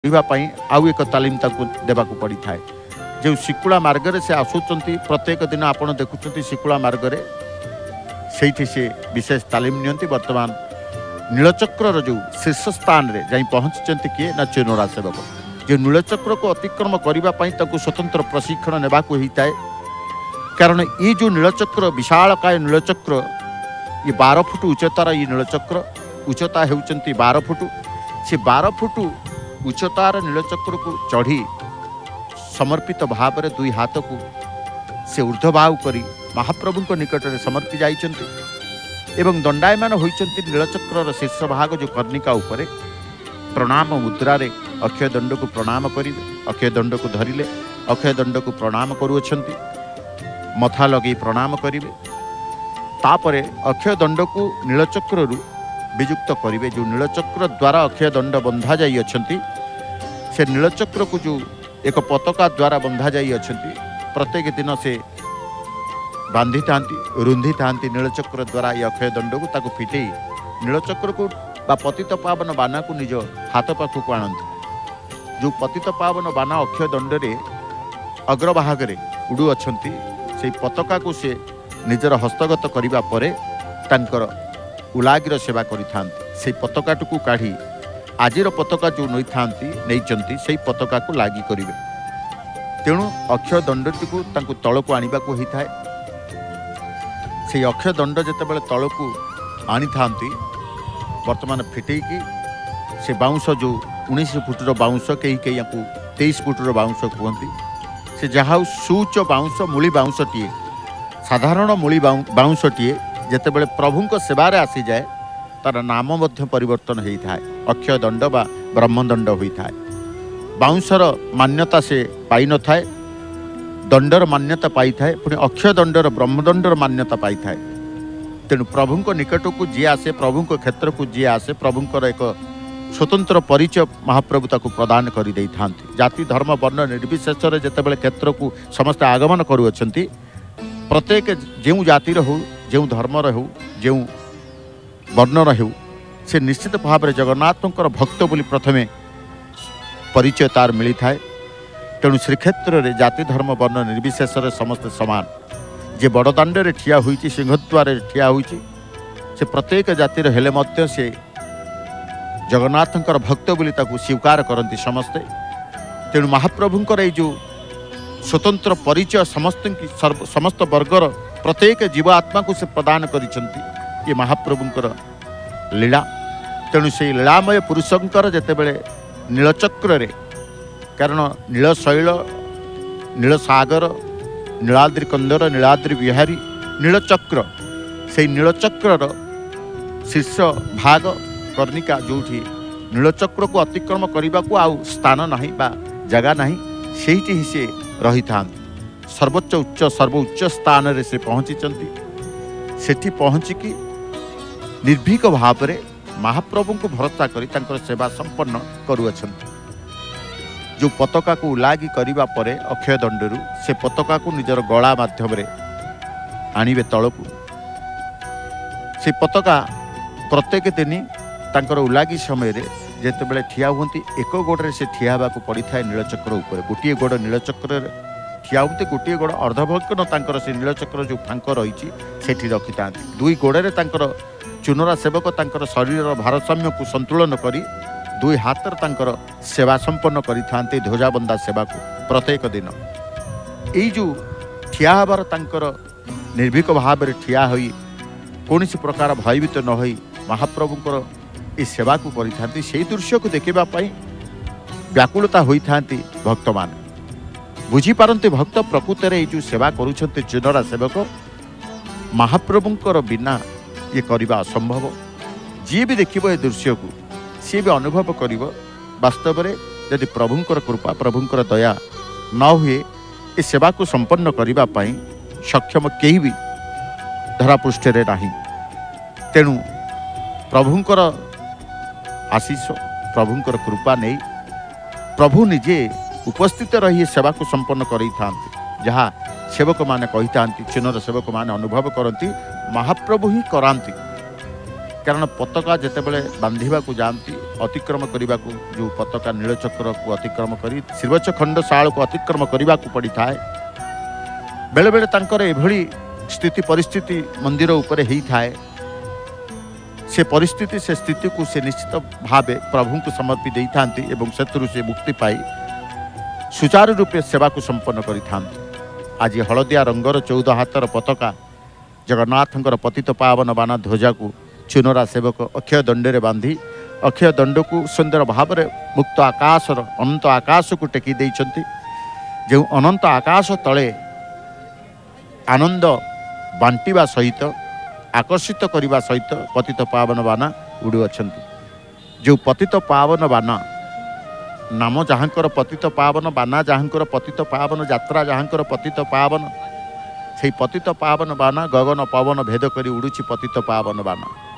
ପାଇଁ ଆଉ ଏକ ତାଲିମ ତାକୁ ଦେବାକୁ ପଡ଼ିଥାଏ। ଯେଉଁ ଶିକୁଳା ମାର୍ଗରେ ସେ ଆସୁଛନ୍ତି ପ୍ରତ୍ୟେକ ଦିନ ଆପଣ ଦେଖୁଛନ୍ତି ଶିକୁଳା ମାର୍ଗରେ ସେଇଠି ସେ ବିଶେଷ ତାଲିମ ନିଅନ୍ତି। ବର୍ତ୍ତମାନ ନୀଳଚକ୍ରର ଯେଉଁ ଶୀର୍ଷ ସ୍ଥାନରେ ଯାଇ ପହଞ୍ଚିଛନ୍ତି କିଏ ନା ଚୁନରା ସେବକ। ଯେ ନୀଳଚକ୍ରକୁ ଅତିକ୍ରମ କରିବା ପାଇଁ ତାକୁ ସ୍ୱତନ୍ତ୍ର ପ୍ରଶିକ୍ଷଣ ନେବାକୁ ହେଇଥାଏ। କାରଣ ଏ ଯେଉଁ ନୀଳଚକ୍ର ବିଶାଳକାୟ ନୀଳଚକ୍ର ये 12 फुट उच्चतार ये नीलचक्र उच्चता होती 12 फुट से 12 फुट उच्चतार नीलचक्र को चढ़ी समर्पित भाव में दुई हाथ को से ऊर्ध्वभाव करी महाप्रभु निकट में समर्पी जाइछन्ति एवं दंडायमान होइछन्ति। नीलचक्र शीर्ष भाग जो कर्णिका उपरे प्रणाम मुद्रा रे अक्षय दंड को प्रणाम करिवे। अक्षय दंड को धरिले अक्षय दंड को प्रणाम करुछन्ति। मथा लगे प्रणाम करिवे। तापरे अक्षय दंड को नीलचक्र वियुक्त करेंगे। जो नीलचक्र द्वारा अक्षय दंड बंधा जाई अछंती से नीलचक्र को जो एक पताका द्वारा बंधा जाई अछंती प्रत्येक दिन से बांधी था रुंधी था नीलचक्र द्वारा ये अक्षय दंड को ताको फिटे नीलचक्र को बा पतित पावन बाना को निज हाथ पाखक आणती। जो पतित पावन बाना अक्षय दंड रे अग्रभाग उड़ू अछंती से पताका को से निजर हस्तगत करिबा परे तांकर उलागिर सेवा करिथांती। से पताकाटू को काढ़ी आजिर पताका जो नैचंती से पताका को लागी करिवे। तेणु अक्षय दंडटी को तांको तळको आनिबाको होइथाय। से अक्षय दंड जेतेबेले तळको आनी थांती वर्तमान फिटेकी से बाउंस जो 19 फुटर बाउंस कई कई 23 फुटर बाउंस कहती से जहाँ सुच बाउंस मूली बाउंसटीए साधारण मूली बाउंसटीए जेतेबेले प्रभुंक सेवारे आसी जाए तार नाम मध्य परिवर्तन होता है। अक्षय दंड बा ब्रह्मदंड होता है। बाउंसर मान्यता से पाई न थाए दंडर मान्यता पाई थाए पुणी अक्षय दंडर ब्रह्मदंडर मान्यता पाई थाए। तेणु प्रभुंक निकट को जी आसे प्रभुंक क्षेत्र को जी आसे प्रभुंकर एक स्वतंत्र परिचय महाप्रभु ताको प्रदान करि देई थांती। जाति धर्म वर्ण निर्विशेष जेतेबेले क्षेत्र को समस्त आगमन करुअछंती प्रत्येक जो जातिर हो जो धर्मर हो जो वर्णर हो से निश्चित भाव में जगन्नाथंकर भक्त बोली प्रथमे परिचय तार मिली थाए। तेणु श्रीक्षेत्र में जाति धर्म वर्ण निर्विशेष समस्त समान जे बड़दाण्ड रे ठिया हुई सिंहद्वार ठिया हुई से प्रत्येक जातिर हेले मध्य से जगन्नाथंकर भक्त बोली ताको स्वीकार करती समस्ते। तेणु महाप्रभुंकर ये जो स्वतंत्र परिचय समस्त वर्गर प्रत्येक जीवात्मा को से प्रदान करिसंती ये महाप्रभुंकर लीला। तेणु से लीलामय पुरुषंकर जेतेबेले नीलचक्र रे कारण नीलशैल नीलसागर नीलाद्रि कंदर नीलाद्रि विहारी नीलचक्र से नीलचक्र शीर्ष भाग कर्णिका जो नीलचक्र को अतिक्रम करने को आउ स्थान नहीं बा जगह नहीं सेठी ही से रही था। सर्वोच्च उच्च सर्वोच्च स्थान रे से पहुँची सेठी पहुँचिकी निर्भीक भाव में महाप्रभु को भरोसा करी तांकर सेवा संपन्न करुअछंती। जो पताका को उलागी करिबा परे अक्षय दंडरू से पताका को निजर गला माध्यम रे आनिबे तळकू। से पताका प्रत्येक दिन तांकर उलागी समय रे जेतेबेले ठिया हुंती एक गोड़े से ठिया होगा पड़ी था नीलचक्र उपर गोटे गोड़ नीलचक्र ठिया होती गोटे गोड़ अर्धभग्न तांकर से नीलचक्र जो फांक रही सेठी रखी था। दुई गोड़े तांकर चुनरा सेवक तांकर शरीर भारसाम्य को संतुलन करी दुई हाथ तांकर सेवा संपन्न करी थांते ध्वजाबंदा सेवा को प्रत्येक दिन। यही जो ठिया हबार तांकर निर्भीक भाव में ठिया होई कौन प्रकार भयभीत न होई महाप्रभुंकर ये सेवा को करी से दृश्य को देखा व्याकुलता होता भक्त मान बुझीपारती भक्त प्रकृत में जो सेवा करुँच चुनरा सेवक महाप्रभुंकर बिना ये करवा असंभव। जी भी देखिए ये दृश्य को सी भी अनुभव कर वास्तव में यदि प्रभुंकर कृपा प्रभुंकर दया न हुए ये सेवा को संपन्न करने सक्षम कहीं भी धरापृष्ठ नहीं। तेणु प्रभुंकर आशीष प्रभुंकर कृपा नहीं प्रभु निजे उपस्थित रही सेवा को संपन्न कर जहाँ सेवक माने कही था चुनर सेवक माने अनुभव करती महाप्रभु ही कराती। कारण पताका जेतेबेले बांधिबा को जाती अतिक्रम करने को जो पताका नीलचक्र को अतिक्रम करी श्रीवत्स खंड शाल को अतिक्रम करने को पड़ी थाए बेले बेले तांकर एभली स्थिति परिस्थिति मंदिर उपरे ही थाए से परिस्थिति से स्थिति को से निश्चित भावे प्रभु को समर्पी दे था से मुक्ति पाई सुचारू रूपे सेवा को संपन्न करि आज हलदिया रंगर 14 हाथर पताका जगन्नाथंकर पतित पावन बाना ध्वजा को चुनरा सेवक अक्षय दंडे बांधी अक्षय दंड को सुंदर भाव में मुक्त आकाशर अनंत आकाश को टेकी देइछंती जो अनंत आकाश तले आनंद बांटिबा सहित आकर्षित करने सहित पतित पावन बाना उड़ू अच्छा जो पतित पावन बाना नाम जहाँकर पतित पावन बाना जहाँकर पतित पावन यात्रा जहाँकर पतित पावन से पतित पावन बाना गगन पवन भेद कर उड़ुची पतित पावन बाना